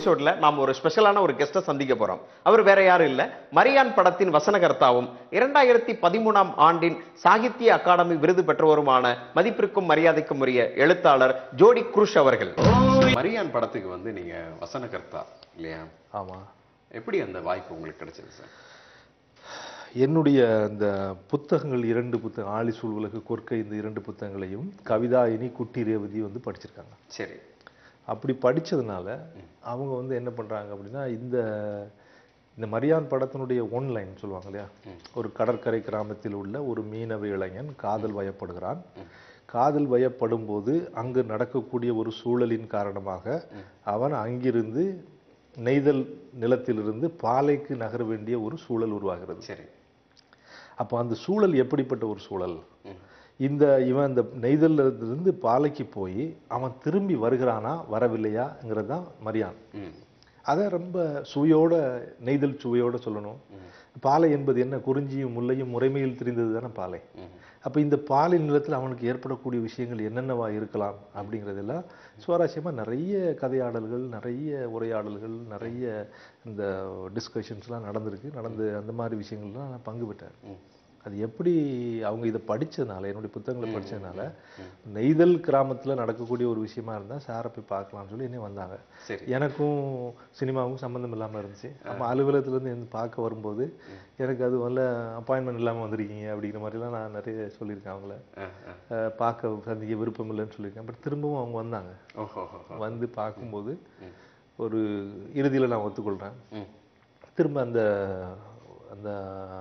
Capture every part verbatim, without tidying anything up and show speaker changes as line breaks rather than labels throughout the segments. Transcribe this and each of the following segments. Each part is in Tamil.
எபிசோட்ல நாம் ஒரு ஸ்பெஷலான ஒரு கெஸ்ட்டை சந்திக்க போறோம். அவர் வேற யாரும் இல்ல, மரியான் படத்தின் வசனகர்த்தாவும் இரண்டாயிரத்தி பதிமூணாம் ஆண்டின் சாகித்ய அகாடமி விருது பெற்றவருமான மதிப்பிற்கும் மரியாதைக்கும் உரிய எழுத்தாளர் ஜோடி குருஷ் அவர்கள். மரியான் படத்துக்கு வந்து நீங்க வசனகர்த்தா இல்லையா?
ஆமா.
எப்படி அந்த வாய்ப்பு உங்களுக்கு கிடைச்சது சார்?
என்னுடைய இந்த புத்தகங்கள் இரண்டு புத்தகம் ஆழி சூழ் உலகு கொர்க்கை இந்த இரண்டு புத்தகங்களையும் கவிதாயினி குட்டி ரேவதி வந்து படிச்சிருக்காங்க.
சரி.
அப்படி படிச்சதுனால அவங்க வந்து என்ன பண்றாங்க அப்படின்னா இந்த இந்த மரியான் படத்தினுடைய ஒன்லைன் சொல்லுவாங்க இல்லையா, ஒரு கடற்கரை கிராமத்தில் உள்ள ஒரு மீனவ இளைஞன் காதல் வயப்படுகிறான். காதல் வயப்படும் போது அங்கு நடக்கக்கூடிய ஒரு சூழலின் காரணமாக அவன் அங்கிருந்து நெய்தல் நிலத்திலிருந்து பாலைக்கு நகர வேண்டிய ஒரு சூழல் உருவாகிறது.
சரி.
அப்போ அந்த சூழல் எப்படிப்பட்ட ஒரு சூழல்? இந்த இவன் இந்த நெய்தல்ல இருந்து பாலைக்கு போய் அவன் திரும்பி வருகிறானா வரவில்லையாங்கிறது தான் மரியான். அதை ரொம்ப சுவையோட நெய்தல் சுவையோட சொல்லணும். பாலை என்பது என்ன? குறிஞ்சியும் முல்லையும் முறைமையில் தெரிந்தது தானே பாலை. அப்போ இந்த பாலின் நிலத்தில் அவனுக்கு ஏற்படக்கூடிய விஷயங்கள் என்னென்னவா இருக்கலாம் அப்படிங்கிறதெல்லாம் சுவாரஸ்யமாக நிறைய கதையாடல்கள், நிறைய உரையாடல்கள், நிறைய இந்த டிஸ்கஷன்ஸ்லாம் நடந்திருக்கு. நடந்து அந்த மாதிரி விஷயங்கள்லாம் நான் பங்கு பெற்றேன். அது எப்படி அவங்க இதை படித்ததுனால, என்னுடைய புத்தகங்களை படித்ததுனால நெய்தல் கிராமத்தில் நடக்கக்கூடிய ஒரு விஷயமா இருந்தால் சாரை போய் பார்க்கலாம்னு சொல்லி என்ன வந்தாங்க. எனக்கும் சினிமாவுக்கும் சம்மந்தம் இல்லாமல் இருந்துச்சு. நம்ம அலுவலகத்துலேருந்து என்ன பார்க்க வரும்போது எனக்கு அது வந்து அப்பாயின்மெண்ட் இல்லாமல் வந்திருக்கீங்க அப்படிங்கிற மாதிரிலாம் நான் நிறைய சொல்லியிருக்கேன். அவங்கள பார்க்க சந்திக்க விருப்பம் இல்லைன்னு சொல்லியிருக்கேன். பட் திரும்பவும் அவங்க வந்தாங்க. வந்து பார்க்கும்போது ஒரு இறுதியில் நான் ஒத்துக்கொள்கிறேன். திரும்ப அந்த அந்த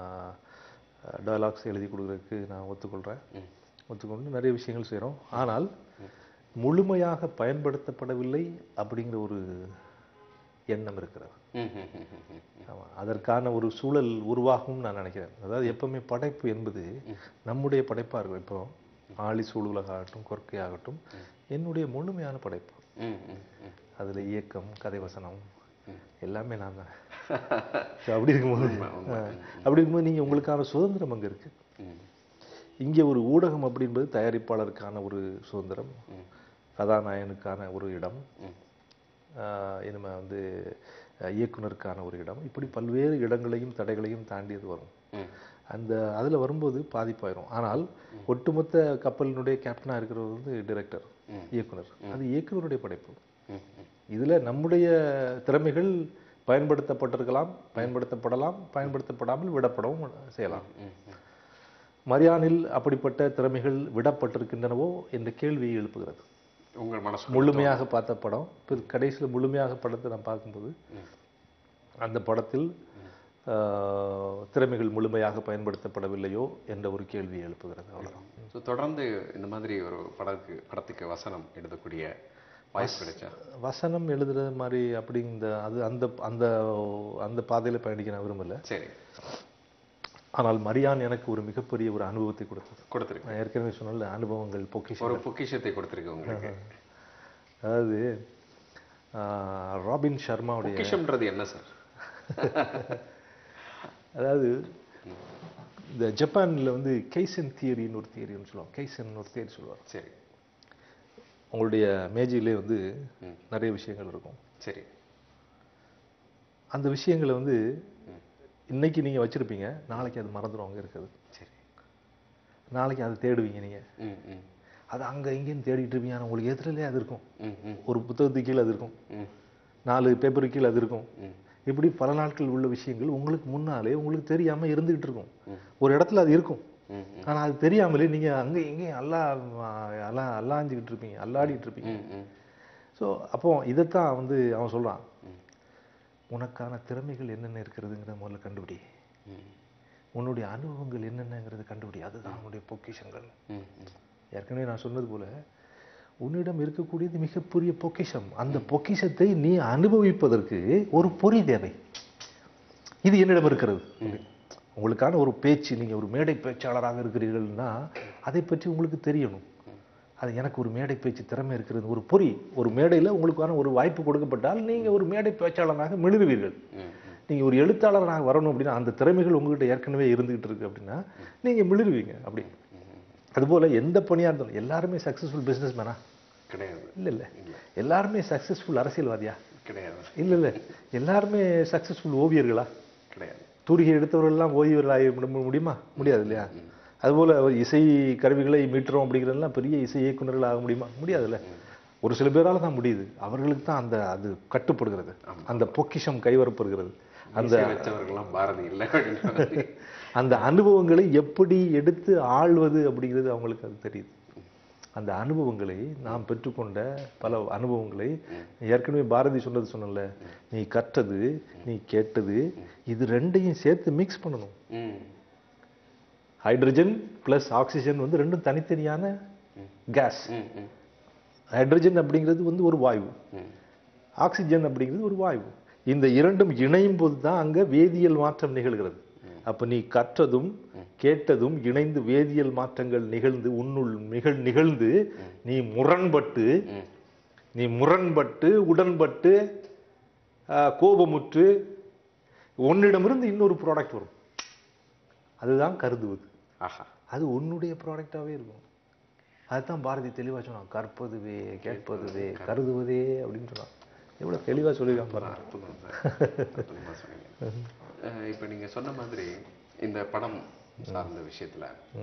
டயலாக்ஸ் எழுதி கொடுக்குறதுக்கு நான் ஒத்துக்கொள்கிறேன். ஒத்துக்கொண்டு நிறைய விஷயங்கள் செய்கிறோம். ஆனால் முழுமையாக பயன்படுத்தப்படவில்லை அப்படிங்கிற ஒரு எண்ணம் இருக்கிறது. ஆமாம், அதற்கான ஒரு சூழல் உருவாகும் நான் நினைக்கிறேன். அதாவது எப்பவுமே படைப்பு என்பது நம்முடைய படைப்பாக இருக்கும். இப்போ ஆழி சூழ் உலக ஆகட்டும், கொர்க்கை ஆகட்டும், என்னுடைய முழுமையான படைப்பு. அதில் இயக்கம், கதை வசனம் எல்லாமே நான் தான். அப்படி இருக்கும்போது அப்படி இருக்கும்போது நீங்கள் உங்களுக்கான சுதந்திரம் அங்கே இருக்கு. இங்கே ஒரு ஊடகம் அப்படின்பது தயாரிப்பாளருக்கான ஒரு சுதந்திரம், கதாநாயகனுக்கான ஒரு இடம், இனிமே வந்து இயக்குனருக்கான ஒரு இடம், இப்படி பல்வேறு இடங்களையும் தடைகளையும் தாண்டியது வரும். அந்த அதில் வரும்போது பாதிப்பாயிரும். ஆனால் ஒட்டுமொத்த கப்பலினுடைய கேப்டனாக இருக்கிறவர் வந்து டைரக்டர், இயக்குனர். அது இயக்குனருடைய படைப்பு. இதில் நம்முடைய திறமைகள் பயன்படுத்தப்பட்டிருக்கலாம், பயன்படுத்தப்படலாம், பயன்படுத்தப்படாமல் விடப்படவும் செய்யலாம். மரியானில் அப்படிப்பட்ட திறமைகள் விடப்பட்டிருக்கின்றனவோ என்ற கேள்வியை எழுப்புகிறது.
உங்கள் மனசு
முழுமையாக பார்த்த படம், கடைசியில் முழுமையாக படத்தை நான் பார்க்கும்போது அந்த படத்தில் திறமைகள் முழுமையாக பயன்படுத்தப்படவில்லையோ என்ற ஒரு கேள்வியை எழுப்புகிறது. அவ்வளோதான்.
ஸோ தொடர்ந்து இந்த மாதிரி ஒரு படத்துக்கு படத்துக்கு வசனம் எழுதக்கூடிய வாய்ப்பு கிடைச்சா?
வசனம் எழுதுற மாதிரி அப்படிங்கிற அது அந்த அந்த அந்த பாதையில் பயணிக்க நான் விரும்பலை. சரி. ஆனால் மரியான் எனக்கு ஒரு மிகப்பெரிய ஒரு அனுபவத்தை கொடுத்தது. கொடுத்துருக்கு. நான் ஏற்கனவே சொன்னல, அனுபவங்கள் பொக்கிஷம், ஒரு
பொக்கிஷத்தை கொடுத்துருக்கு உங்களுக்கு.
அதாவது ராபின் சர்மாவுடைய
பொக்கிஷம்ன்றது என்ன சார்?
அதாவது இந்த ஜப்பானில் வந்து கெய்சன் தியரின்னு ஒரு தியரின்னு சொல்லுவாங்க. கெய்சன் ஒரு தியரி சொல்லுவார். சரி. உங்களுடைய மேஜையிலே வந்து நிறைய விஷயங்கள் இருக்கும். சரி. அந்த விஷயங்களை வந்து இன்னைக்கு நீங்கள் வச்சுருப்பீங்க, நாளைக்கு அது மறந்துடும் அங்கே இருக்குது. சரி. நாளைக்கு அதை தேடுவீங்க நீங்கள். அது அங்கே இங்கேன்னு தேடிட்டு இருப்பீங்க. ஆனால் உங்களுக்கு எதிரிலே அது இருக்கும். ஒரு புத்தகத்துக்கு கீழே அது இருக்கும், நாலு பேப்பருக்கு கீழே அது இருக்கும். இப்படி பல நாட்கள் உள்ள விஷயங்கள் உங்களுக்கு முன்னாலே உங்களுக்கு தெரியாமல் இருந்துகிட்டு இருக்கும். ஒரு இடத்துல அது இருக்கும், ஆனால் அது தெரியாமலே நீங்கள் அங்கே இங்கேயும் அல்லா அல்லா அல்லாஞ்சிக்கிட்டு இருப்பீங்க, அல்லாடிட்டு இருப்பீங்க. ஸோ அப்போ இதைத்தான் வந்து அவன் சொல்கிறான், உனக்கான திறமைகள் என்னென்ன இருக்கிறதுங்கிறத முதல்ல கண்டுபிடி, உன்னுடைய அனுபவங்கள் என்னென்னங்கிறத கண்டுபிடி, அதுதான் உன்னுடைய பொக்கிஷங்கள். ஏற்கனவே நான் சொன்னது போல உன்னிடம் இருக்கக்கூடியது மிகப்பெரிய பொக்கிஷம். அந்த பொக்கிஷத்தை நீ அனுபவிப்பதற்கு ஒரு பொறி தேவை. இது என்னிடம் இருக்கிறது. உங்களுக்கான ஒரு பேச்சு, நீங்கள் ஒரு மேடை பேச்சாளராக இருக்கிறீர்கள்னா அதை பற்றி உங்களுக்கு தெரியணும். அது எனக்கு ஒரு மேடை பேச்சு திறமை இருக்கிறது, ஒரு பொறி. ஒரு மேடையில் உங்களுக்கான ஒரு வாய்ப்பு கொடுக்கப்பட்டால் நீங்கள் ஒரு மேடை பேச்சாளராக மிளிருவீர்கள். நீங்கள் ஒரு எழுத்தாளராக வரணும் அப்படின்னா அந்த திறமைகள் உங்கள்கிட்ட ஏற்கனவே இருந்துகிட்டு இருக்கு அப்படின்னா நீங்கள் மிளிருவீங்க. அப்படி அதுபோல் எந்த பணியாக இருந்தாலும் எல்லாருமே சக்ஸஸ்ஃபுல் பிஸ்னஸ் மேனா கிடையாது. இல்லை இல்லை எல்லாருமே சக்ஸஸ்ஃபுல் அரசியல்வாதியா
கிடையாது.
இல்ல இல்ல எல்லாருமே சக்சஸ்ஃபுல் ஓவியர்களா?
கிடையாது.
தூரிகை எடுத்தவர்கள் எல்லாம் ஓவியர்கள் ஆகி முடியுமா? முடியாது இல்லையா? அதுபோல இசை கருவிகளை மீட்டுறோம் அப்படிங்கிறதெல்லாம் பெரிய இசை இயக்குநர்கள் ஆக முடியுமா? முடியாதுல்ல. ஒரு சில பேரால தான் முடியுது. அவர்களுக்கு தான் அந்த அது கட்டுப்படுகிறது, அந்த பொக்கிஷம் கைவரப்படுகிறது. அந்த
வச்சவர்கள்லாம் பாரதி இல்லை.
அந்த அனுபவங்களை எப்படி எடுத்து ஆள்வது அப்படிங்கிறது அவங்களுக்கு அது தெரியுது. அந்த அனுபவங்களை நாம் பெற்றுக்கொண்ட பல அனுபவங்களை ஏற்கனவே பாரதி சொன்னது சொன்னல, நீ கற்றது நீ கேட்டது இது ரெண்டையும் சேர்த்து மிக்ஸ் பண்ணணும். ஹைட்ரஜன் பிளஸ் ஆக்சிஜன் வந்து ரெண்டும் தனித்தனியான கேஸ். ஹைட்ரஜன் அப்படிங்கிறது வந்து ஒரு வாயு, ஆக்சிஜன் அப்படிங்கிறது ஒரு வாயு. இந்த இரண்டும் இணையும் போது தான் அங்க வேதியியல் மாற்றம் நிகழ்கிறது. அப்ப நீ கற்றதும் கேட்டதும் இணைந்து வேதியியல் மாற்றங்கள் நிகழ்ந்து உன்னுள் நிகழ் நிகழ்ந்து நீ முரண்பட்டு நீ முரண்பட்டு உடன்பட்டு கோபமுற்று உன்னிடமிருந்து இன்னொரு ப்ராடக்ட் வரும். அதுதான் கருதுவது. அது உன்னுடைய ப்ராடக்டாவே இருக்கும். அதுதான் பாரதி தெளிவா சொன்னான், கற்பதுவே கேட்பதுவே கருதுவதே அப்படின்னு சொன்னான். எவ்வளவு தெளிவா சொல்லிருக்கான் பாருங்க.
இப்ப நீங்க சொன்ன மாதிரி இந்த படம் சார்ந்த விஷயத்துல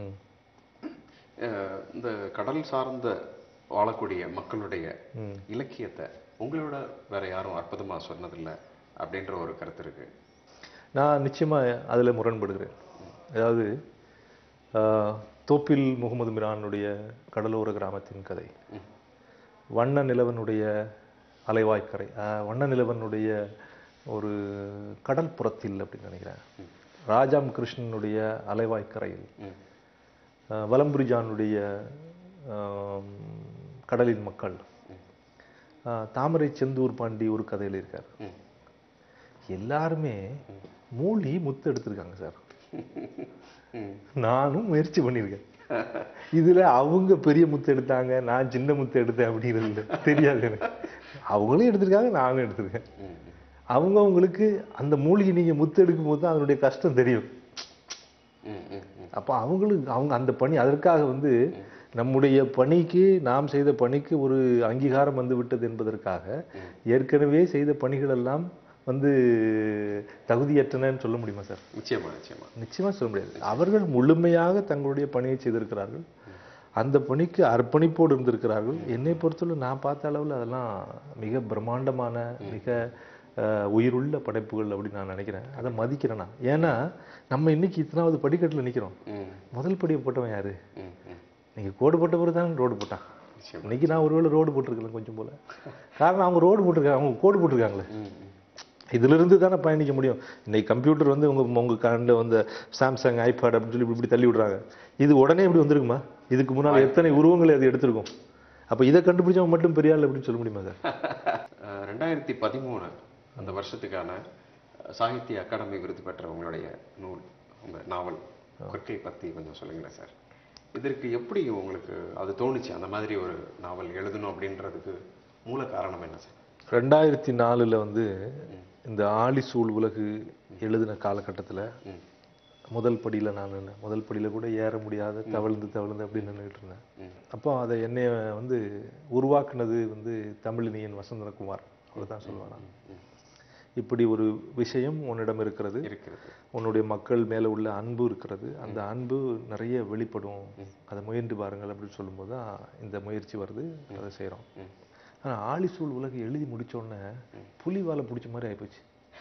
இந்த கடல் சார்ந்த வாழக்கூடிய மக்களுடைய இலக்கியத்தை உங்களோட வேற யாரும் அற்புதமா சொன்னதில்லை அப்படின்ற ஒரு கருத்து இருக்கு.
நான் நிச்சயமா அதுல முரண்படுகிறேன். அதாவது தோப்பில் முகமது மிரானுடைய கடலோர கிராமத்தின் கதை, வண்ண நிலவனுடைய அலைவாய்க்கரை, வண்ண நிலவனுடைய ஒரு கடற்புறத்தில் அப்படின்னு நினைக்கிறேன், ராஜாம் கிருஷ்ணனுடைய அலைவாய்க்கரையில், வலம்புரிஜானுடைய கடலின் மக்கள், தாமரை செந்தூர் பாண்டி ஒரு கதையில் இருக்கார். எல்லாருமே மூழ்கி முத்து எடுத்திருக்காங்க சார். நானும் முயற்சி பண்ணியிருக்கேன். இதுல அவங்க பெரிய முத்து எடுத்தாங்க, நான் சின்ன முத்து எடுத்தேன் அப்படிங்கிறது தெரியாது எனக்கு. அவங்களும் எடுத்திருக்காங்க, நானும் எடுத்திருக்கேன். அவங்க அவங்களுக்கு அந்த மூலிகை நீங்க முத்து எடுக்கும் போது தான் அதனுடைய கஷ்டம் தெரியும். அப்ப அவங்களுக்கு அவங்க அந்த பணி, அதற்காக வந்து நம்முடைய பணிக்கு, நாம் செய்த பணிக்கு ஒரு அங்கீகாரம் வந்து விட்டது என்பதற்காக ஏற்கனவே செய்த பணிகள் எல்லாம் வந்து தகுதியற்றனன்னு சொல்ல முடியுமா சார்?
நிச்சயமா நிச்சயமா
நிச்சயமா சொல்ல முடியாது. அவர்கள் முழுமையாக தங்களுடைய பணியை செய்திருக்கிறார்கள், அந்த பணிக்கு அர்ப்பணிப்போடு இருந்திருக்கிறார்கள். என்னை பொறுத்தவரை நான் பார்த்த அளவில் அதெல்லாம் மிக பிரம்மாண்டமான மிக உயிருள்ள படைப்புகள் அப்படின்னு நான் நினைக்கிறேன். அதை மதிக்கிறேன் நான். ஏன்னா நம்ம இன்னைக்கு இத்தனாவது படிக்கட்டில் நிற்கிறோம். முதல் படியை போட்டவன் யாரு? நீங்க கோடு போட்ட பிறகு தான் ரோடு போட்டான். இன்னைக்கு நான் ஒருவேளை ரோடு போட்டிருக்கேன் கொஞ்சம் போல. காரணம் அவங்க ரோடு போட்டிருக்காங்க, அவங்க கோடு போட்டிருக்காங்களே. இதுல இருந்து தானே பயணிக்க முடியும். இன்னைக்கு கம்ப்யூட்டர் வந்து உங்க உங்க கண்ணில் வந்து சாம்சங் ஐபேட் அப்படின்னு சொல்லி இப்படி தள்ளி விடுறாங்க. இது உடனே இப்படி வந்திருக்குமா? இதுக்கு முன்னால் எத்தனை உருவங்களை அது எடுத்திருக்கும். அப்ப இதை கண்டுபிடிச்சவங்க மட்டும் பெரிய ஆள் அப்படின்னு சொல்ல முடியுமா சார்?
ரெண்டாயிரத்தி பதிமூணு அந்த வருஷத்துக்கான சாகித்ய அகாடமி விருது பெற்ற உங்களுடைய நூல், உங்க நாவல் கொர்க்கை பத்தி கொஞ்சம் சொல்லுங்களேன் சார். இதற்கு எப்படி உங்களுக்கு அது தோணுச்சு, அந்த மாதிரி ஒரு நாவல் எழுதணும் அப்படின்றதுக்கு மூல காரணம் என்ன சார்?
ரெண்டாயிரத்தி நாலுல வந்து இந்த ஆலிசூழ் உலகு எழுதின காலகட்டத்தில் முதல் படியில நான் நின்னேன். முதல் படியில கூட ஏற முடியாத தவழ்ந்து தவழ்ந்து அப்படின்னு நின்றுட்டு இருந்தேன். அப்போ அதை என்னைய வந்து உருவாக்குனது வந்து தமிழினியன் வசந்தகுமார் அவர் தான் சொல்லுவாங்க. இப்படி ஒரு விஷயம் உன்னிடம் இருக்கிறது, உன்னுடைய மக்கள் மேல உள்ள அன்பு இருக்கிறது, அந்த அன்பு நிறைய வெளிப்படும், அதை முயன்று பாருங்கள் அப்படின்னு சொல்லும்போது தான் இந்த முயற்சி வருது, அதை செய்கிறோம். ஆனால் ஆலிசூழ் உலகு எழுதி முடிச்சோடனே புலிவாலை பிடிச்ச மாதிரி ஆகிப்போச்சு.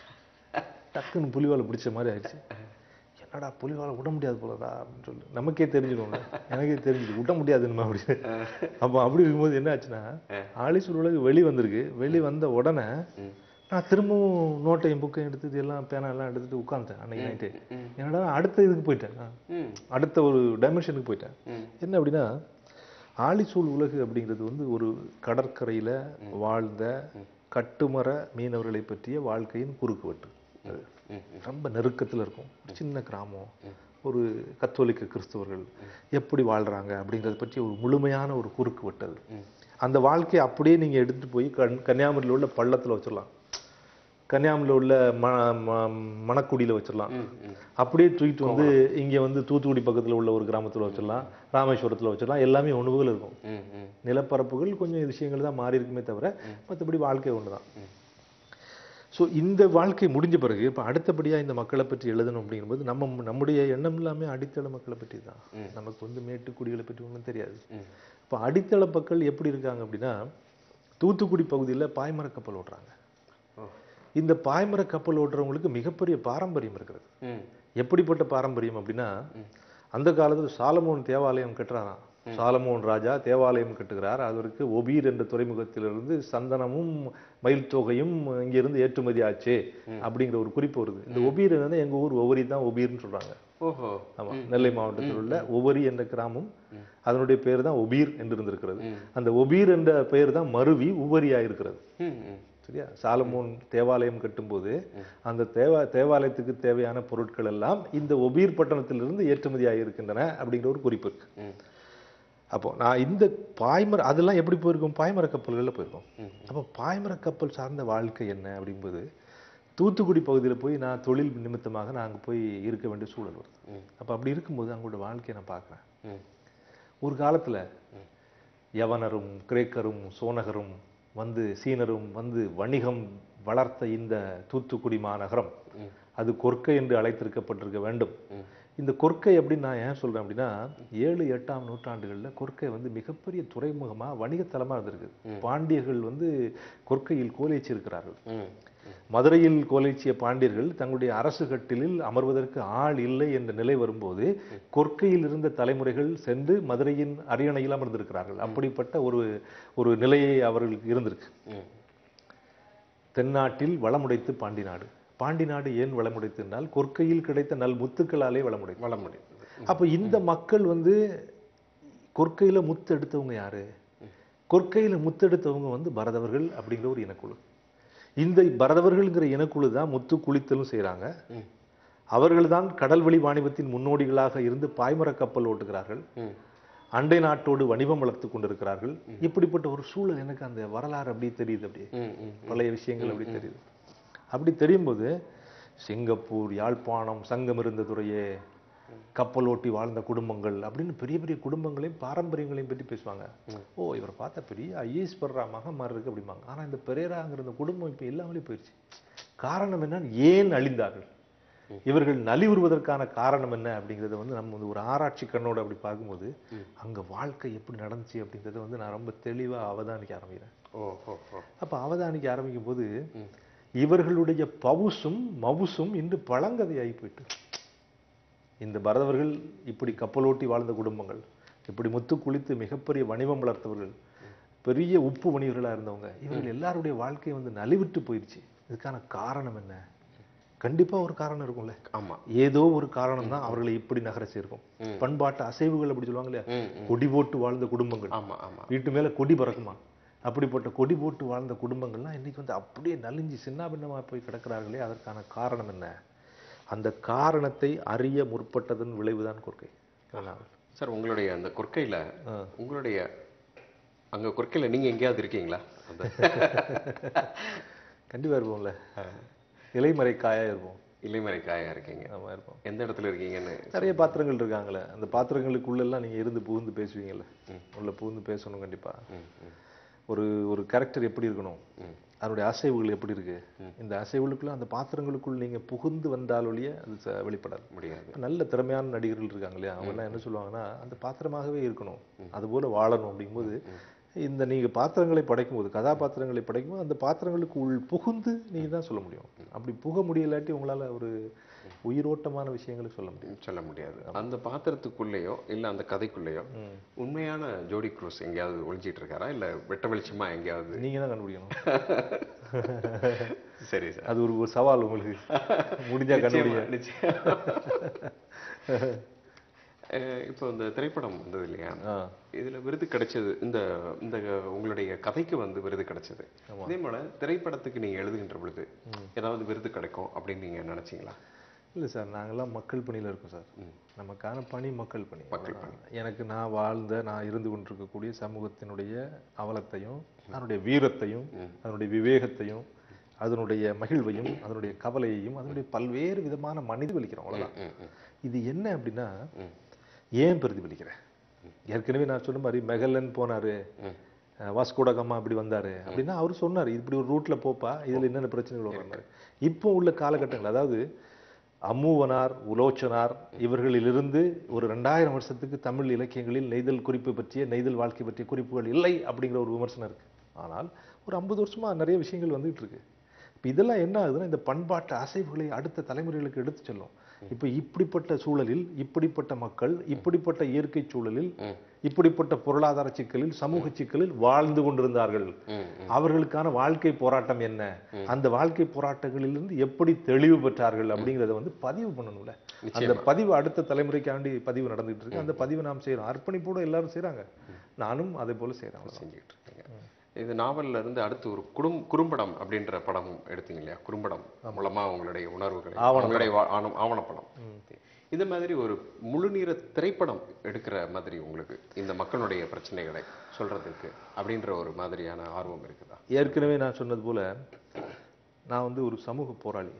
டக்குன்னு புலிவாலை பிடிச்ச மாதிரி ஆயிடுச்சு. என்னடா புலிவாலை விட முடியாது போலதா அப்படின்னு சொல்லி நமக்கே தெரிஞ்சிடும்ல, எனக்கே தெரிஞ்சுது விட முடியாதுன்னு அப்படின்னு. அப்போ அப்படி இருக்கும்போது என்ன ஆச்சுன்னா, ஆலிசூழ் உலகு வெளி வந்திருக்கு. வெளி வந்த உடனே நான் திரும்பவும் நோட்டையும் புக்கையும் எடுத்து எல்லாம் பேனா எல்லாம் எடுத்துட்டு உட்காந்துட்டேன் அன்னைக்கு நைட்டு. என்னடா அடுத்த இதுக்கு போயிட்டேன், அடுத்த ஒரு டைமென்ஷனுக்கு போயிட்டேன். என்ன அப்படின்னா, ஆலிசூழ் உலகு அப்படிங்கிறது வந்து ஒரு கடற்கரையில வாழ்ந்த கட்டுமர மீனவர்களை பற்றிய வாழ்க்கையின் குறுக்குவெட்டு. அது ரொம்ப நெருக்கத்தில் இருக்கும். சின்ன கிராமம், ஒரு கத்தோலிக்க கிறிஸ்தவர்கள் எப்படி வாழ்றாங்க அப்படிங்கிறத பற்றி ஒரு முழுமையான ஒரு குறுக்குவெட்டு. அது அந்த வாழ்க்கையை அப்படியே நீங்க எடுத்துட்டு போய் கன் கன்னியாகுமரியில் உள்ள பள்ளத்துல வச்சிடலாம், கன்னியாகுமரியில் உள்ள ம மணக்குடியில் வச்சிடலாம், அப்படியே தூக்கிட்டு வந்து இங்கே வந்து தூத்துக்குடி பக்கத்தில் உள்ள ஒரு கிராமத்தில் வச்சிடலாம், ராமேஸ்வரத்தில் வச்சிடலாம். எல்லாமே ஒன்றுகள் இருக்கும். நிலப்பரப்புகள் கொஞ்சம் விஷயங்கள் தான் மாறி இருக்குமே தவிர மற்றபடி வாழ்க்கை ஒன்று தான். ஸோ இந்த வாழ்க்கை முடிஞ்ச பிறகு இப்போ அடுத்தபடியாக இந்த மக்களை பற்றி எழுதணும் அப்படிங்கும்போது நம்ம நம்முடைய எண்ணம் எல்லாமே அடித்தள மக்களை பற்றி தான். நமக்கு வந்து மேட்டுக்குடிகளை பற்றி ஒன்றும் தெரியாது. இப்போ அடித்தள மக்கள் எப்படி இருக்காங்க அப்படின்னா, தூத்துக்குடி பகுதியில் பாய்மர கப்பல் ஓட்டுறாங்க. இந்த பாய்மர கப்பல் ஓட்டுறவங்களுக்கு மிகப்பெரிய பாரம்பரியம் இருக்கிறது. எப்படிப்பட்ட பாரம்பரியம் அப்படின்னா, அந்த காலத்தில் சாலமோன் தேவாலயம் கட்டுறாராம். சாலமோன் ராஜா தேவாலயம் கட்டுகிறார். அதற்கு ஒபீர் என்ற துறைமுகத்திலிருந்து சந்தனமும் மயில் தொகையும் இங்கிருந்து ஏற்றுமதி ஆச்சு அப்படிங்கிற ஒரு குறிப்பு வருது. இந்த ஒபீர் என்னன்னா எங்க ஊர் ஒவரி தான் ஒபீர்னு சொல்றாங்க. ஆமா, நெல்லை மாவட்டத்தில் உள்ள ஒவரி என்ற கிராமம், அதனுடைய பெயர் தான் ஒபீர் என்று இருந்திருக்கிறது. அந்த ஒபீர் என்ற பெயர் தான் மருவி உவரியா இருக்கிறது. சரியா? சாலமோன் தேவாலயம் கட்டும்போது அந்த தேவா தேவாலயத்துக்கு தேவையான பொருட்கள் எல்லாம் இந்த ஒபீர் பட்டணத்திலிருந்து ஏற்றுமதி ஆகியிருக்கின்றன அப்படிங்கிற ஒரு குறிப்பு இருக்கு. அப்போ நான் இந்த பாய்மர அதெல்லாம் எப்படி போயிருக்கோம்? பாய்மர கப்பல்களில் போயிருக்கோம். அப்போ பாய்மர கப்பல் சார்ந்த வாழ்க்கை என்ன அப்படிங்கும்போது, தூத்துக்குடி பகுதியில் போய் நான் தொழில் நிமித்தமாக நான் அங்கே போய் இருக்க வேண்டிய சூழல் வருது. அப்போ அப்படி இருக்கும்போது அவங்களோட வாழ்க்கையை நான் பார்க்குறேன். ஒரு காலத்தில் யவனரும் கிரேக்கரும் சோனகரும் வந்து சீனரும் வந்து வணிகம் வளர்த்த இந்த தூத்துக்குடி மாநகரம் அது கொர்க்கை என்று அழைத்திருக்கப்பட்டிருக்க வேண்டும். இந்த கொர்க்கை அப்படின்னு நான் ஏன் சொல்றேன் அப்படின்னா, ஏழு எட்டாம் நூற்றாண்டுகளில் கொர்க்கை வந்து மிகப்பெரிய துறைமுகமா வணிகத்தலமா இருந்திருக்கு. பாண்டியர்கள் வந்து கொர்க்கையில் கோலேச்சி இருக்கிறார்கள். மதுரையில் கோலேச்சிய பாண்டியர்கள் தங்களுடைய அரசு கட்டிலில் அமர்வதற்கு ஆள் இல்லை என்ற நிலை வரும்போது கொர்க்கையில் இருந்த தலைமுறைகள் சென்று மதுரையின் அரியணையில் அமர்ந்திருக்கிறார்கள். அப்படிப்பட்ட ஒரு ஒரு நிலையை அவர்களுக்கு இருந்திருக்கு. தென்னாட்டில் வளமுடைத்து பாண்டி நாடு. பாண்டி நாடு ஏன் வளமுடைத்து என்றால் கொர்க்கையில் கிடைத்த நல் முத்துக்களாலே வளமுடை வளமுடை அப்ப இந்த மக்கள் வந்து கொர்க்கையில முத்து எடுத்தவங்க யாரு? கொர்க்கையில முத்து எடுத்தவங்க வந்து பரதவர்கள் அப்படிங்கிற ஒரு இனக்குழு. இந்த பரதவர்கள்ங்கிற இனக்குழு தான் முத்து குளித்தலும் செய்யறாங்க. அவர்கள் தான் கடல்வழி வாணிபத்தின் முன்னோடிகளாக இருந்து பாய்மர கப்பல் ஓட்டுகிறார்கள். அண்டை நாட்டோடு வணிகம் வளர்த்து கொண்டிருக்கிறார்கள். இப்படிப்பட்ட ஒரு சூழல் எனக்கு அந்த வரலாறு அப்படி தெரியுது. அப்படியே பழைய விஷயங்கள் அப்படி தெரியுது. அப்படி தெரியும் போது சிங்கப்பூர், யாழ்ப்பாணம், சங்கம் இருந்த துறையே, கப்பல் ஓட்டி வாழ்ந்த குடும்பங்கள் அப்படின்னு பெரிய பெரிய குடும்பங்களையும் பாரம்பரியங்களையும் பற்றி பேசுவாங்க. ஓ, இவரை பார்த்தா பெரிய ஐஏஎஸ் படுறா மகமாரி இருக்கு அப்படிம்பாங்க. ஆனா இந்த பெரேராங்கிற குடும்பம் இப்ப இல்லாமலே போயிடுச்சு. காரணம் என்ன? ஏன் அழிந்தார்கள்? இவர்கள் நலிவுறுவதற்கான காரணம் என்ன அப்படிங்கறத வந்து நம்ம வந்து ஒரு ஆராய்ச்சி கண்ணோட அப்படி பார்க்கும்போது அங்க வாழ்க்கை எப்படி நடந்துச்சு அப்படிங்கறத வந்து நான் ரொம்ப தெளிவா அவதானிக்க ஆரம்பிக்கிறேன். அப்ப அவதானிக்க ஆரம்பிக்கும் போது இவர்களுடைய பவுசும் மவுசும் இன்று பழங்கதையாகி போயிட்டு, இந்த பரதவர்கள் இப்படி கப்பலோட்டி வாழ்ந்த குடும்பங்கள், இப்படி முத்து குளித்து மிகப்பெரிய வணிகம் வளர்த்தவர்கள், பெரிய உப்பு வணிகர்களா இருந்தவங்க, இவர்கள் எல்லாருடைய வாழ்க்கை வந்து நலிவிட்டு போயிடுச்சு. இதுக்கான காரணம் என்ன? கண்டிப்பா ஒரு காரணம் இருக்கும்ல. ஆமா, ஏதோ ஒரு காரணம் தான் அவர்களை இப்படி நகர சேர்க்கும். பண்பாட்டு அசைவுகள் அப்படி சொல்லுவாங்க இல்லையா, கொடி போட்டு வாழ்ந்த குடும்பங்கள். ஆமா ஆமா, வீட்டு மேல கொடி பறக்குமா, அப்படிப்பட்ட கொடி போட்டு வாழ்ந்த குடும்பங்கள்லாம் இன்னைக்கு வந்து அப்படியே நலிஞ்சு சின்னாபின்னமா போய் கிடக்கிறார்களே. அதற்கான காரணம் என்ன? அந்த காரணத்தை அறிய முற்பட்டதன் விளைவுதான் கொர்க்கை.
சார், உங்களுடைய அந்த கொர்க்கையில உங்களுடைய அங்க கொர்க்கையில நீங்க எங்கேயாவது இருக்கீங்களா?
கண்டிப்பா இருப்போம்ல, இலைமறை காயா இருப்போம்.
இலைமறை காயா இருக்கீங்க.
ஆமா இருப்போம்.
எந்த இடத்துல இருக்கீங்கன்னு?
நிறைய பாத்திரங்கள் இருக்காங்களே, அந்த பாத்திரங்களுக்குள்ள எல்லாம் நீங்க இருந்து புகுந்து பேசுவீங்கல்ல. உள்ள புகுந்து பேசணும் கண்டிப்பா. ஒரு ஒரு கேரக்டர் எப்படி இருக்கணும், அதனுடைய அசைவுகள் எப்படி இருக்கு, இந்த அசைவுகளுக்குள்ள அந்த பாத்திரங்களுக்குள் நீங்க புகுந்து வந்தால் ஒழிய அது வெளிப்படாது முடியாது. நல்ல திறமையான நடிகர்கள் இருக்காங்க இல்லையா, அவங்க எல்லாம் என்ன சொல்லுவாங்கன்னா அந்த பாத்திரமாகவே இருக்கணும், அது போல வாழணும். அப்படிங்கும்போது இந்த நீங்க பாத்திரங்களை படைக்கும் போது, கதாபாத்திரங்களை படைக்கும் போது அந்த பாத்திரங்களுக்கு உள் புகுந்து நீங்க தான் சொல்ல முடியும். அப்படி புக முடியலாட்டி உங்களால ஒரு உயிரோட்டமான விஷயங்களை சொல்ல முடியும்
சொல்ல முடியாது. அந்த பாத்திரத்துக்குள்ளேயோ இல்ல அந்த கதைக்குள்ளேயோ உண்மையான ஜோடி குரூஸ் எங்கேயாவது ஒளிஞ்சிட்டு இருக்காரா, இல்ல வெட்ட வெளிச்சமா எங்கேயாவது?
நீங்க தான் கண்டுபிடிக்கணும்.
சரி சார்,
அது ஒரு சவால் உங்களுக்கு. முடிஞ்சா கண்டுபிடிக்க.
இப்போ இந்த திரைப்படம் வந்தது இல்லையா, இதுல விருது கிடைச்சது, இந்த இந்த உங்களுடைய கதைக்கு வந்து விருது கிடைச்சது. அதே போல திரைப்படத்துக்கு நீங்க எழுதுகின்ற பொழுது ஏதாவது விருது கிடைக்கும் அப்படின்னு நீங்க நினைச்சீங்களா?
இல்லை சார், நாங்கள்லாம் மக்கள் பணியில் இருக்கோம் சார். நமக்கான பணி மக்கள் பணி. மக்கள் பணி எனக்கு நான் வாழ்ந்த நான் இருந்து கொண்டிருக்கக்கூடிய சமூகத்தினுடைய அவலத்தையும் அதனுடைய வீரத்தையும் அதனுடைய விவேகத்தையும் அதனுடைய மகிழ்வையும் அதனுடைய கவலையையும் அதனுடைய பல்வேறு விதமான மனித வெளிக்கிறோம். அவ்வளோதான். இது என்ன அப்படின்னா, ஏன் பிரதிபலிக்கிறேன்? ஏற்கனவே நான் சொன்ன மாதிரி மெகலன் போனாரு, வாஸ்கோடகமா இப்படி வந்தாரு அப்படின்னா அவர் சொன்னார் இப்படி ஒரு ரூட்ல போப்பா இதுல என்னென்ன பிரச்சனைகள் வரும். இப்போ உள்ள காலகட்டங்கள் அதாவது அம்மூவனார் உலோச்சனார் இவர்களிலிருந்து ஒரு ரெண்டாயிரம் வருஷத்துக்கு தமிழ் இலக்கியங்களில் நெய்தல் குறிப்பு பற்றிய நெய்தல் வாழ்க்கை பற்றிய குறிப்புகள் இல்லை அப்படிங்கிற ஒரு விமர்சனம் இருக்கு. ஆனால் ஒரு ஐம்பது வருஷமா நிறைய விஷயங்கள் வந்துட்டு இருக்கு. இப்போ இதெல்லாம் என்ன ஆகுதுன்னா இந்த பண்பாட்டு அசைவுகளை அடுத்த தலைமுறைகளுக்கு எடுத்து செல்லும். இப்போ இப்படிப்பட்ட சூழலில் இப்படிப்பட்ட மக்கள் இப்படிப்பட்ட இயற்கை சூழலில் இப்படிப்பட்ட பொருளாதார சிக்கலில் சமூக சிக்கலில் வாழ்ந்து கொண்டிருந்தார்கள். அவர்களுக்கான வாழ்க்கை போராட்டம் என்ன, அந்த வாழ்க்கை போராட்டங்களிலிருந்து எப்படி தெளிவு பெற்றார்கள் அப்படிங்கிறத வந்து பதிவு பண்ணணும்ல. அந்த பதிவு அடுத்த தலைமுறைக்காண்டி பதிவு நடந்துட்டு இருக்கு. அந்த பதிவு நாம் செய்யறோம். அர்ப்பணிப்போட எல்லாரும் செய்யறாங்க. நானும் அதே போல செய்யறேன்.
செஞ்சுக்கிட்டு இருக்கீங்க. இது நாவல்ல இருந்து அடுத்து ஒரு குடும் குறும்படம் அப்படின்ற படம் எடுத்தீங்க இல்லையா? குறும்படம் மூலமா உங்களுடைய உணர்வுகளை உங்களுடைய ஆவணப்படம் இது மாதிரி ஒரு முழுநீர திரைப்படம் எடுக்கிற மாதிரி உங்களுக்கு இந்த மக்களுடைய பிரச்சனைகளை சொல்றதுக்கு அப்படின்ற ஒரு மாதிரியான ஆர்வம் இருக்குதா?
ஏற்கனவே நான் சொன்னது போல நான் வந்து ஒரு சமூக போராளி.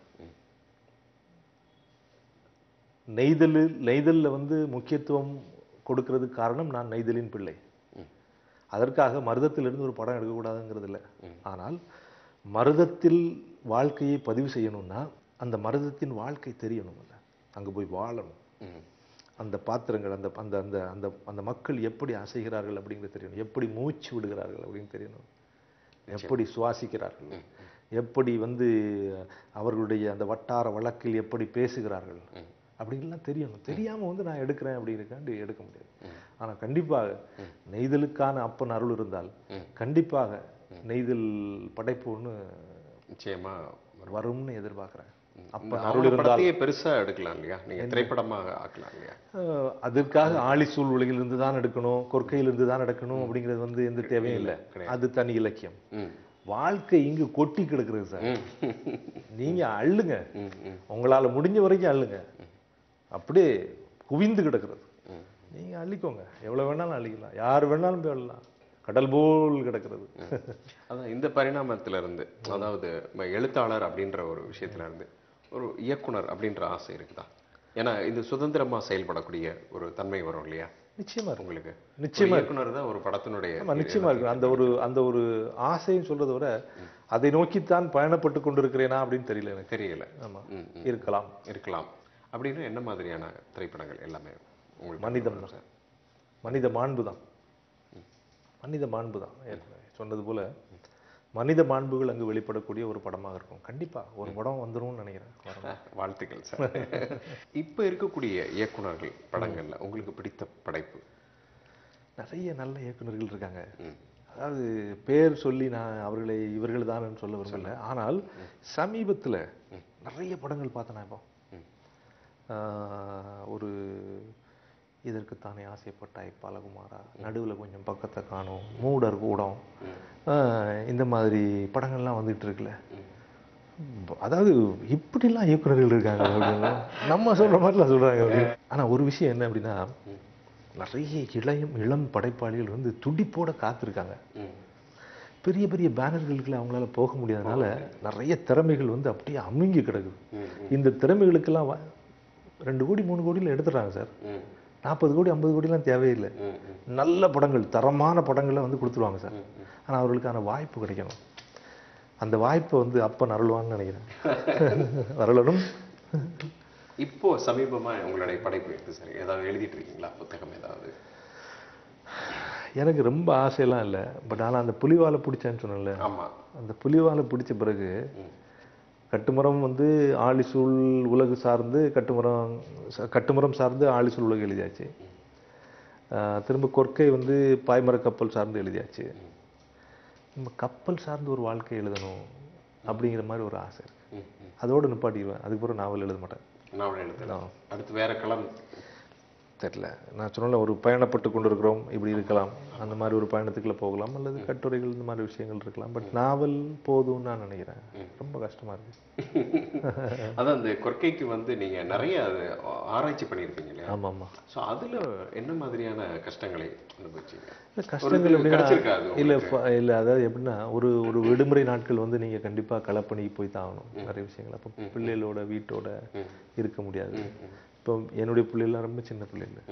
நெய்தல் நெய்தல்ல வந்து முக்கியத்துவம் கொடுக்கிறது காரணம் நான் நெய்தலின் பிள்ளை. அதற்காக மருதத்திலிருந்து ஒரு படம் எடுக்கக்கூடாதுங்கிறது இல்லை. ஆனால் மருதத்தில் வாழ்க்கையை பதிவு செய்யணும்னா அந்த மருதத்தின் வாழ்க்கை தெரியணும். அங்க போய் வாழணும். அந்த பாத்திரங்கள் அந்த அந்த அந்த அந்த அந்த மக்கள் எப்படி அசைகிறார்கள் அப்படிங்கிறது தெரியணும். எப்படி மூச்சு விடுகிறார்கள் அப்படின்னு தெரியணும். எப்படி சுவாசிக்கிறார்கள், எப்படி வந்து அவர்களுடைய அந்த வட்டார வழக்கில் எப்படி பேசுகிறார்கள் அப்படின்லாம் தெரியணும். தெரியாம வந்து நான் எடுக்கிறேன் அப்படிங்கிறக்காண்டி எடுக்க முடியாது. ஆனா கண்டிப்பாக நெய்தலுக்கான அப்பன் அருள் இருந்தால் கண்டிப்பாக நெய்தல் படைப்பு ஒண்ணு
நிச்சயமா
வரும்னு எதிர்பார்க்கிறேன்.
அப்ப அருள் இருந்தாலே பெருசா எடுக்கலாம் இல்லையா? நீங்க திரைப்படமாக ஆக்கலாம் இல்லையா?
அதற்காக ஆழிசூழ் உலகில் இருந்து தான் எடுக்கணும், கொற்கையில் இருந்து தான் எடுக்கணும் அப்படிங்கிறது வந்து எந்த தேவையும் இல்லை. அது தனி இலக்கியம். வாழ்க்கை இங்கு கொட்டி கிடக்குறது சார். நீங்க அள்ளுங்க, உங்களால முடிஞ்ச வரைக்கும் அள்ளுங்க. அப்படியே குவிந்து கிடக்கிறது. நீங்க அள்ளிக்கோங்க, எவ்வளவு வேணாலும் அள்ளிக்கலாம், யார் வேணாலும் போய் அள்ளலாம். கடல் போல் கிடக்கிறது.
அதான் இந்த பரிணாமத்துல இருந்து, அதாவது எழுத்தாளர் அப்படின்ற ஒரு விஷயத்துல இருந்து ஒரு இயக்குனர் அப்படின்ற ஆசை இருக்குதா? ஏன்னா இது சுதந்திரமா செயல்படக்கூடிய ஒரு தன்மை வரும் இல்லையா?
நிச்சயமா இருக்கு
உங்களுக்கு.
நிச்சயமா
இயக்குனர் தான் ஒரு படத்தினுடைய
நிச்சயமா இருக்கு. அந்த ஒரு அந்த ஒரு ஆசைன்னு சொல்றதை விட அதை நோக்கித்தான் பயணப்பட்டு கொண்டிருக்கிறேனா அப்படின்னு தெரியல எனக்கு.
தெரியல.
ஆமா, இருக்கலாம்
இருக்கலாம். அப்படின்னு என்ன மாதிரியான திரைப்படங்கள் எல்லாமே உங்களுக்கு?
மனிதம் சார், மனித மாண்பு தான். மனித மாண்பு தான் சொன்னது போல மனித மாண்புகள் அங்கு வெளிப்படக்கூடிய ஒரு படமாக இருக்கும். கண்டிப்பா ஒரு படம் வந்துரும்னு நினைக்கிறேன்.
வாழ்த்துக்கள் சார். இப்ப இருக்கக்கூடிய இயக்குனர்கள் படங்கள்ல உங்களுக்கு பிடித்த படைப்பு?
நிறைய நல்ல இயக்குனர்கள் இருக்காங்க. அதாவது பேர் சொல்லி நான் அவர்களை இவர்கள் தான் சொல்ல விரும்பல. ஆனால் சமீபத்துல நிறைய படங்கள் பார்த்தேன். இப்போ ஒரு இதற்குத்தானே ஆசைப்பட்டாய் பாலகுமாரா, நடுவில் கொஞ்சம் பக்கத்தை காணும், மூடர் கூடம், இந்த மாதிரி படங்கள்லாம் வந்துட்டு இருக்குல்ல. அதாவது இப்படிலாம் இயக்குநர்கள் இருக்காங்க அப்படின்னு நம்ம சொல்ற மாதிரிலாம் சொல்றாங்க. ஆனா ஒரு விஷயம் என்ன அப்படின்னா, நிறைய இளையம் இளம் படைப்பாளிகள் வந்து துடிப்போட காத்திருக்காங்க. பெரிய பெரிய பேனர்களுக்குள்ள அவங்களால போக முடியாதனால நிறைய திறமைகள் வந்து அப்படியே அமுங்கி கிடக்குது. இந்த திறமைகளுக்கெல்லாம் ரெண்டு கோடி மூணு கோடியில் எடுத்துடுறாங்க சார். நாற்பது கோடி ஐம்பது கோடிலாம் தேவையில்லை. நல்ல படங்கள், தரமான படங்களை வந்து கொடுத்துருவாங்க சார். ஆனால் அவர்களுக்கான வாய்ப்பு கிடைக்கணும். அந்த வாய்ப்பை வந்து அப்பன் அருள்வான்னு நினைக்கிறேன். அருளனும்.
இப்போ சமீபமா உங்களுடைய படைப்பு இருக்கு சார், ஏதாவது எழுதிட்டு இருக்கீங்களா? புத்தகம் ஏதாவது?
எனக்கு ரொம்ப ஆசையெல்லாம் இல்லை. பட் ஆனால் அந்த புலிவாலை பிடிச்சேன்னு சொன்னேன்ல, அந்த புலிவாலை பிடிச்ச பிறகு கட்டுமரம் வந்து ஆழிசூழ் உலகு சார்ந்து கட்டுமரம் கட்டுமரம் சார்ந்து ஆழிசூழ் உலகு எழுதியாச்சு. திரும்ப கொற்கை வந்து பாய்மர கப்பல் சார்ந்து எழுதியாச்சு. நம்ம கப்பல் சார்ந்து ஒரு வாழ்க்கை எழுதணும் அப்படிங்கிற மாதிரி ஒரு ஆசை இருக்கு. அதோடு நிப்பாட்டிடுவேன். அதுக்கப்புறம் நாவல் எழுத மாட்டேன்.
நாவல் எழுதலாம். அடுத்து வேற களம்
தெரியல. நான் சொன்ன ஒரு பயணப்பட்டு கொண்டிருக்கிறோம், இப்படி இருக்கலாம், அந்த மாதிரி ஒரு பயணத்துக்குள்ள போகலாம், அல்லது கட்டுரைகள் இந்த மாதிரி விஷயங்கள் இருக்கலாம். பட் நாவல் போதும்னு நான் நினைக்கிறேன். ரொம்ப கஷ்டமா இருக்கு.
அதான் அந்த கொற்கைக்கு வந்து நீங்க நிறைய ஆராய்ச்சி பண்ணியிருக்கீங்க இல்லையா?
ஆமா ஆமா.
ஸோ அதுல என்ன மாதிரியான கஷ்டங்களை அனுபவிச்சீங்க?
இல்லை கஷ்டங்கள் எப்படின்னா, இல்லை இல்லை அதாவது எப்படின்னா, ஒரு ஒரு விடுமுறை நாட்கள் வந்து நீங்க கண்டிப்பா களப்பணிக்கு போய் தான் ஆகணும் நிறைய விஷயங்கள். அப்போ பிள்ளைகளோட வீட்டோட இருக்க முடியாது. இப்போ என்னுடைய பிள்ளைகள்லாம் ரொம்ப சின்ன பிள்ளைகள்.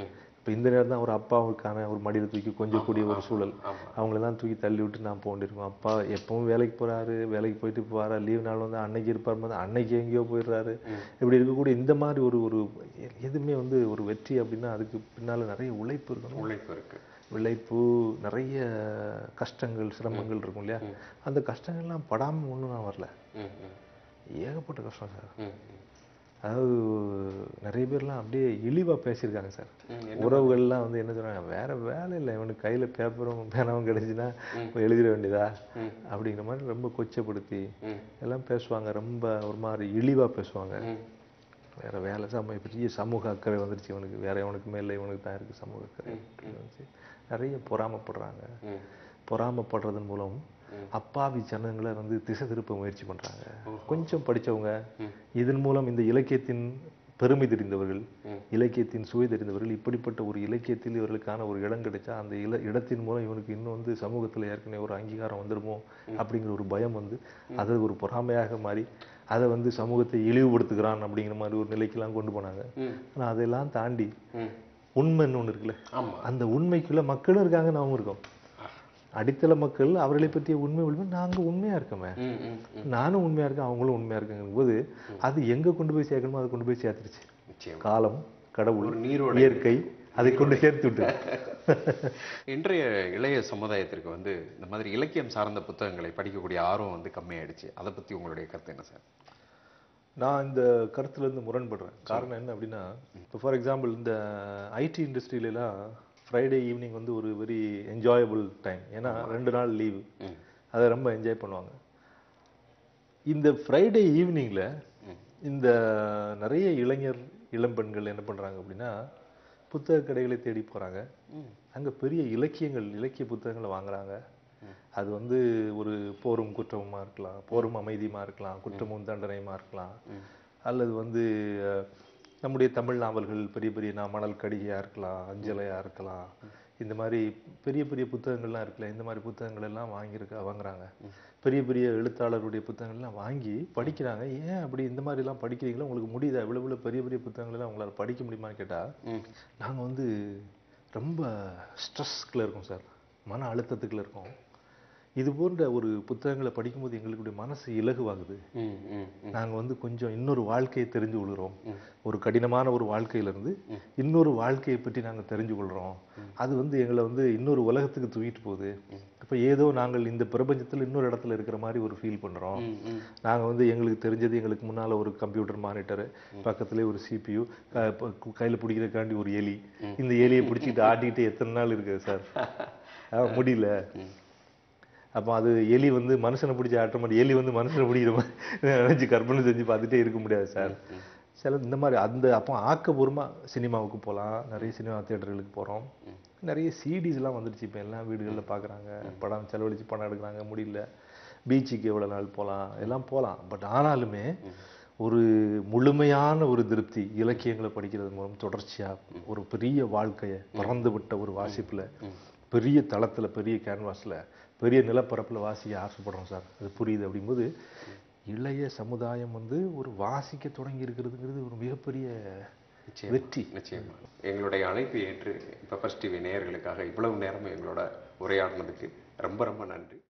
இப்போ இந்த நேரம் தான் ஒரு அப்பாவுக்கான ஒரு மடியில் தூக்கி கொஞ்சம் கூடிய ஒரு சூழல், அவங்களெல்லாம் தூக்கி தள்ளி விட்டு நான் போண்டிருக்கோம். அப்பா எப்பவும் வேலைக்கு போகிறாரு, வேலைக்கு போயிட்டு போவாரா, லீவ் நாள் வந்து அன்னைக்கு இருப்பார் போது அன்னைக்கு எங்கேயோ போயிடுறாரு. இப்படி இருக்கக்கூடிய இந்த மாதிரி ஒரு ஒரு எதுவுமே வந்து ஒரு வெற்றி அப்படின்னா அதுக்கு பின்னால் நிறைய உழைப்பு இருக்கணும்.
உழைப்பு இருக்கு,
உழைப்பு, நிறைய கஷ்டங்கள் சிரமங்கள் இருக்கும் இல்லையா. அந்த கஷ்டங்கள்லாம் படாமல் ஒன்றும் நான் வரல, ஏகப்பட்ட கஷ்டம் சார். அதாவது நிறைய பேர்லாம் அப்படியே இழிவாக பேசியிருக்காங்க சார். உறவுகள்லாம் வந்து என்ன சொல்கிறாங்க, வேற வேலை இல்லை இவனுக்கு கையில் பேப்பரும் பேனாவும் கிடைச்சுன்னா எழுதிட வேண்டியதா அப்படிங்கிற மாதிரி ரொம்ப கொச்சப்படுத்தி எல்லாம் பேசுவாங்க. ரொம்ப ஒரு மாதிரி இழிவாக பேசுவாங்க. வேற வேலை சம பெரிய சமூக அக்கறை வந்துருச்சு இவனுக்கு, வேற இவனுக்கு மேலே இவனுக்கு தான் இருக்குது சமூக அக்கறை வந்துச்சு. நிறைய பொறாமப்படுறாங்க. பொறாமப்படுறதன் மூலம் அப்பாவி ஜனங்களை வந்து திசை திருப்ப முயற்சி பண்றாங்க. கொஞ்சம் படிச்சவங்க, இதன் மூலம் இந்த இலக்கியத்தின் பெருமை தெரிந்தவர்கள், இலக்கியத்தின் சுவை தெரிந்தவர்கள், இப்படிப்பட்ட ஒரு இலக்கியத்தில் இவர்களுக்கான ஒரு இடம் கிடைச்சா அந்த இல இடத்தின் மூலம் இவனுக்கு இன்னும் வந்து சமூகத்தில் ஏற்கனவே ஒரு அங்கீகாரம் வந்துடுமோ அப்படிங்கிற ஒரு பயம் வந்து அதை ஒரு பொறாமையாக மாறி அதை வந்து சமூகத்தை இழிவுபடுத்துகிறான் அப்படிங்கிற மாதிரி ஒரு நிலைக்கெல்லாம் கொண்டு போனாங்க. ஆனால் அதெல்லாம் தாண்டி உண்மைன்னு ஒன்று இருக்குல்ல, அந்த உண்மைக்குள்ள மக்களும் இருக்காங்க, நாமும் இருக்கோம். அடித்தள மக்கள் அவர்களை பற்றிய உண்மை உண்மை நாங்கள் உண்மையா இருக்கோமே, நானும் உண்மையா இருக்கேன், அவங்களும் உண்மையா இருக்காங்க போது அது எங்க கொண்டு போய் சேர்க்கணுமோ அதை கொண்டு போய் சேர்த்துருச்சு. காலம், கடவுள், இயற்கை அதை கொண்டு சேர்த்து விட்டு.
இன்றைய இளைய சமுதாயத்திற்கு வந்து இந்த மாதிரி இலக்கியம் சார்ந்த புத்தகங்களை படிக்கக்கூடிய ஆர்வம் வந்து கம்மியாயிடுச்சு. அதை பத்தி உங்களுடைய கருத்து என்ன சார்?
நான் இந்த கருத்துல இருந்து முரண்படுறேன். காரணம் என்ன அப்படின்னா, இப்போ ஃபார் எக்ஸாம்பிள் இந்த ஐடி இண்டஸ்ட்ரியிலலாம் ஃப்ரைடே ஈவினிங் வந்து ஒரு வெரி என்ஜாயபிள் டைம். ஏன்னா ரெண்டு நாள் லீவு, அதை ரொம்ப என்ஜாய் பண்ணுவாங்க. இந்த ஃப்ரைடே ஈவினிங்கில் இந்த நிறைய இளைஞர் இளம்பெண்கள் என்ன பண்ணுறாங்க அப்படின்னா, புத்தக கடைகளை தேடி போகிறாங்க. அங்கே பெரிய இலக்கியங்கள் இலக்கிய புத்தகங்களை வாங்குறாங்க. அது வந்து ஒரு போரும் குற்றமுமா இருக்கலாம், போரும் அமைதியுமா இருக்கலாம், குற்றமும் தண்டனையுமா இருக்கலாம், அல்லது வந்து நம்முடைய தமிழ் நாவல்கள் பெரிய பெரிய நான் மணல் கடிகையாக இருக்கலாம், அஞ்சலையாக இருக்கலாம், இந்த மாதிரி பெரிய பெரிய புத்தகங்கள்லாம் இருக்குல்ல, இந்த மாதிரி புத்தகங்கள் எல்லாம் வாங்கியிருக்க வாங்குறாங்க. பெரிய பெரிய எழுத்தாளருடைய புத்தகங்கள்லாம் வாங்கி படிக்கிறாங்க. ஏன் அப்படி இந்த மாதிரிலாம் படிக்கிறீங்களா, உங்களுக்கு முடியுதா, இவ்வளோ இவ்வளோ பெரிய பெரிய புத்தகங்கள்லாம் உங்களால் படிக்க முடியுமான்னு கேட்டால், நாங்கள் வந்து ரொம்ப ஸ்ட்ரெஸ்க்குள்ள இருக்கோம் சார், மன அழுத்தத்துக்குள்ள இருக்கோம். இது போன்ற ஒரு புத்தகங்களை படிக்கும்போது எங்களுடைய மனசு இலகுவாகுது. நாங்கள் வந்து கொஞ்சம் இன்னொரு வாழ்க்கையை தெரிஞ்சு கொள்கிறோம். ஒரு கடினமான ஒரு வாழ்க்கையிலிருந்து இன்னொரு வாழ்க்கையை பற்றி நாங்கள் தெரிஞ்சு கொள்கிறோம். அது வந்து எங்களை வந்து இன்னொரு உலகத்துக்கு தூக்கிட்டு போகுது. இப்போ ஏதோ நாங்கள் இந்த பிரபஞ்சத்தில் இன்னொரு இடத்துல இருக்கிற மாதிரி ஒரு ஃபீல் பண்ணுறோம். நாங்கள் வந்து எங்களுக்கு தெரிஞ்சது, எங்களுக்கு முன்னால் ஒரு கம்ப்யூட்டர் மானிட்டரு, பக்கத்துலேயே ஒரு சிபியு, கையில் பிடிக்கிறதுக்காண்டி ஒரு எலி. இந்த எலியை பிடிச்சிட்டு ஆட்டிக்கிட்டு எத்தனை நாள் இருக்குது சார், முடியல. அப்போ அது எலி வந்து மனுஷனை பிடிச்சி ஆட்டுற மாதிரி, எலி வந்து மனுஷனை பிடிக்கிற மாதிரி நினைச்சு கற்பனை செஞ்சு பார்த்துட்டே இருக்க முடியாது சார். சில இந்த மாதிரி அந்த அப்போ ஆக்கப்பூர்வமாக சினிமாவுக்கு போகலாம், நிறைய சினிமா தியேட்டர்களுக்கு போகிறோம். நிறைய சிடிஸ்லாம் வந்துடுச்சு, இப்போ எல்லாம் வீடுகளில் பார்க்குறாங்க, படம் செலவழித்து படம் எடுக்கிறாங்க, முடியல. பீச்சுக்கு எவ்வளோ நாள் போகலாம், எல்லாம் போகலாம். பட் ஆனாலுமே ஒரு முழுமையான ஒரு திருப்தி இலக்கியங்களை படிக்கிறது மூலம் தொடர்ச்சியாக ஒரு பெரிய வாழ்க்கையை பறந்து விட்ட ஒரு வாசிப்பில், பெரிய தளத்தில், பெரிய கேன்வாஸில், பெரிய நிலப்பரப்பில் வாசிக்க ஆசைப்படுறோம் சார். அது புரியுது. அப்படிங்கும்போது இளைய சமுதாயம் வந்து ஒரு வாசிக்க தொடங்கி இருக்கிறதுங்கிறது ஒரு மிகப்பெரிய வெற்றி.
நிச்சயமா. எங்களுடைய அழைப்பு ஏற்று பெப்பர்ஸ் டிவி நேயர்களுக்காக இவ்வளவு நேரம் எங்களோட உரையாடினதுக்கு ரொம்ப ரொம்ப நன்றி.